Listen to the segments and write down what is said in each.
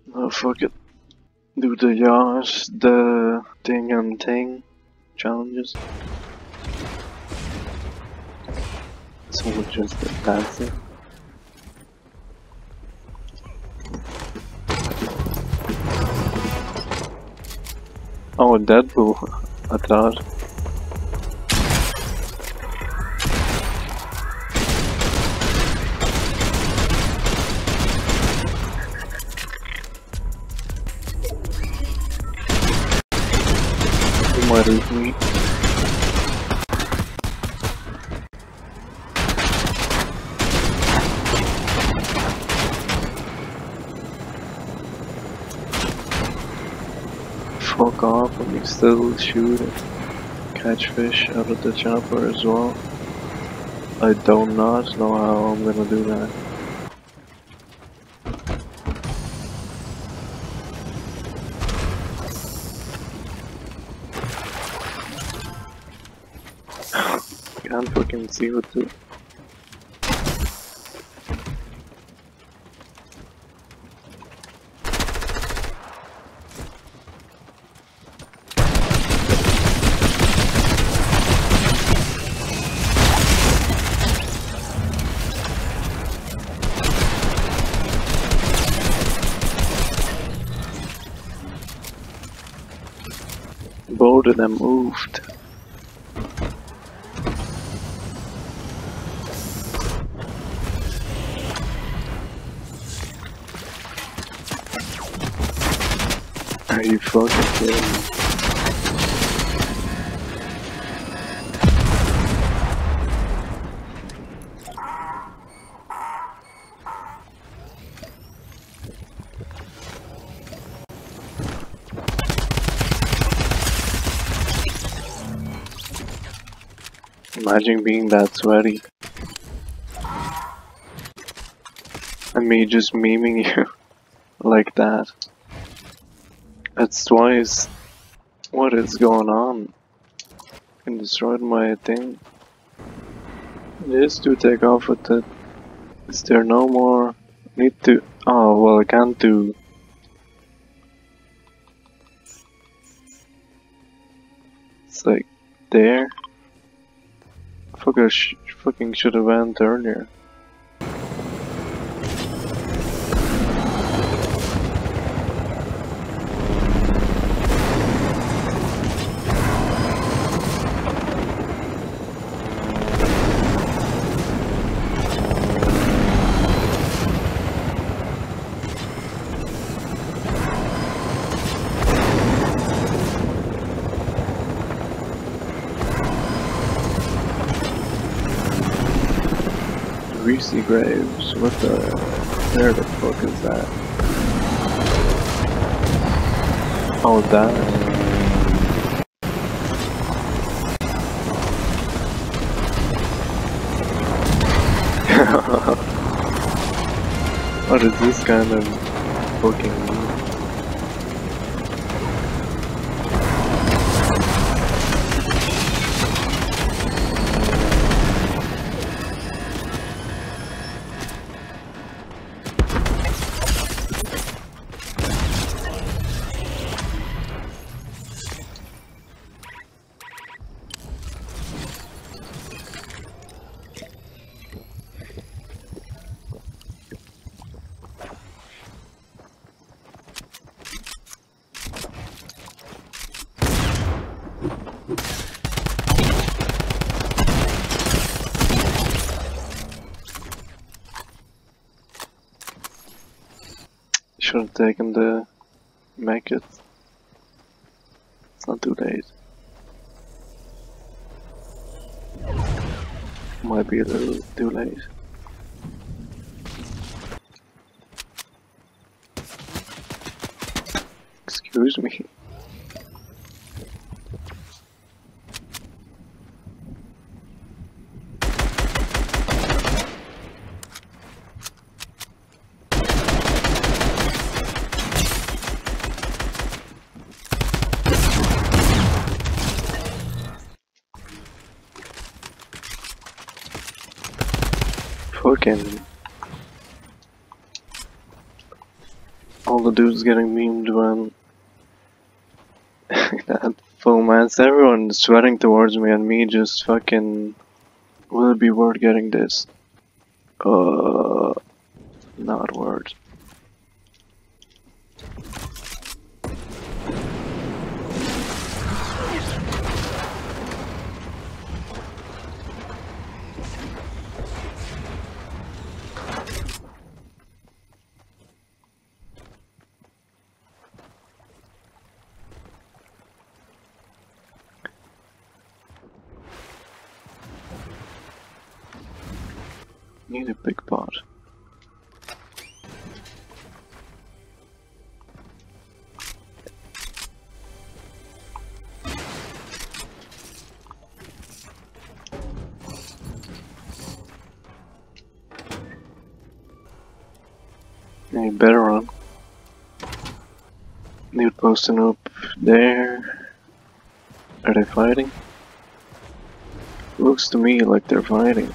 Oh, fuck it. Do the yards, the thing and thing challenges. Someone just dancing. Oh, Deadpool. I thought. You might eat me. Fuck off and you still shoot and catch fish out of the chopper as well. I do not know how I'm gonna do that. Can't fucking see what to. Both of them moved. Are you fucking kidding me? Imagine being that sweaty. And me just memeing you like that. That's twice. What is going on? I destroyed my thing. It is to take off with it. Is there no more? Need to. Oh, well, I can't do. It's like there. Fuck, I fucking should have went earlier. Greasy Graves, what the? Where the fuck is that? Oh, that. What is this kind of fucking? Should have taken the Macket. It's not too late. Might be a little too late. Excuse me. Fucking All the dudes getting memed when that full mass. Everyone sweating towards me and me just fucking. Will it be worth getting this? Not worth. Need a big pot. You better run. Dude posting up there. Are they fighting? Looks to me like they're fighting.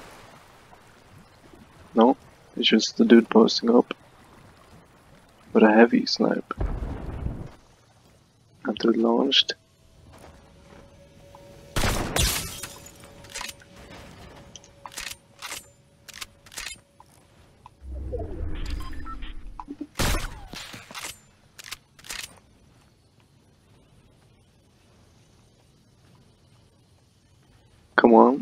No, it's just the dude posting up with a heavy snipe. After launched. Come on.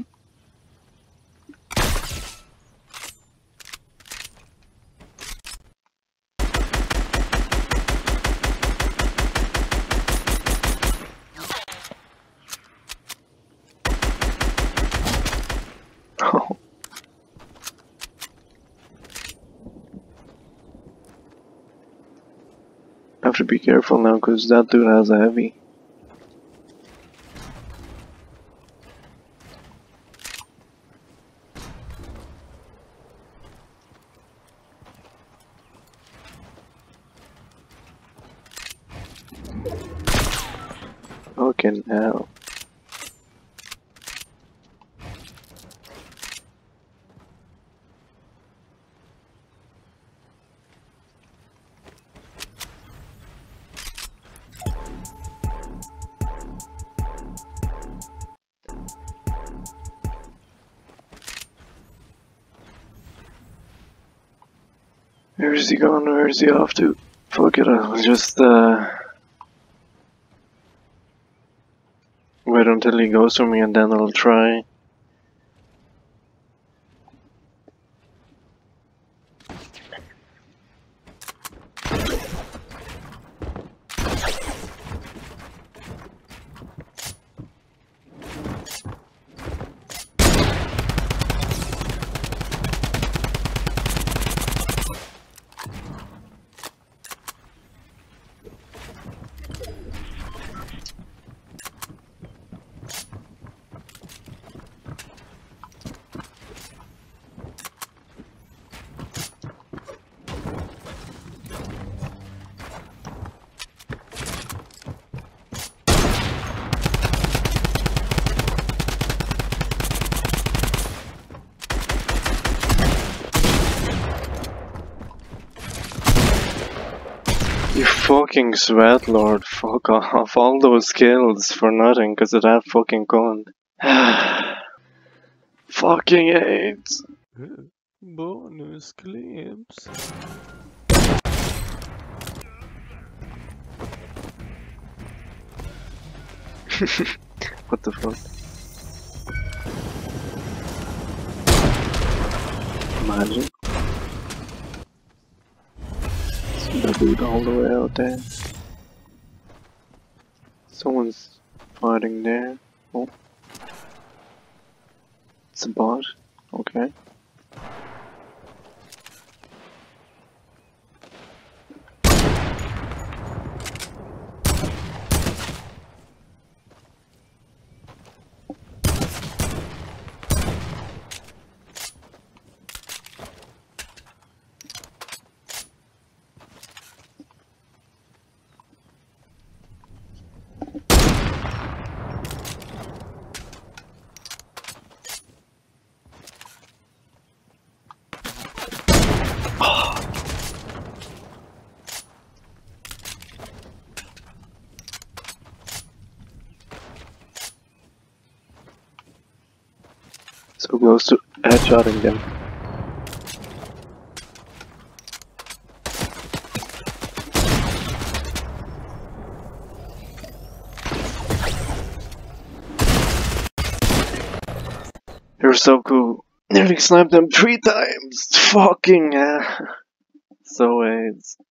Oh. I have to be careful now because that dude has a heavy. Fucking hell. Where is he going? Where is he off to? Fuck it, I'll just wait until he goes for me and then I'll try. You fucking sweat lord, fuck off. All those kills for nothing because of that fucking gun. Fucking AIDS. Bonus clips. What the fuck? Imagine. See that dude all the way out there. Someone's fighting there. Oh. It's a bot. Okay. So close to headshotting them. You're so cool. Nearly sniped them 3 times. Fucking so AIDS.